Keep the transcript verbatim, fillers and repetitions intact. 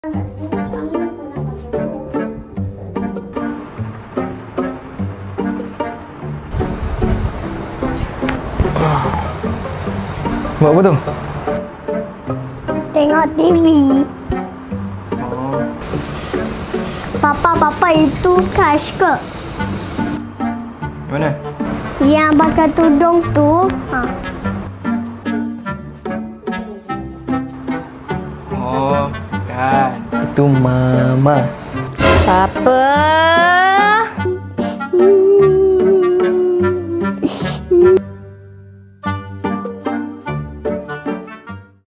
Kat sini macam mana pun nak pakai tu. Buat apa tu? Tengok T V. Oh. Papa-papa itu Kash ke? Mana? Yang pakai tudung tu. Ha. Oh, kan. Itu Mama. Papa.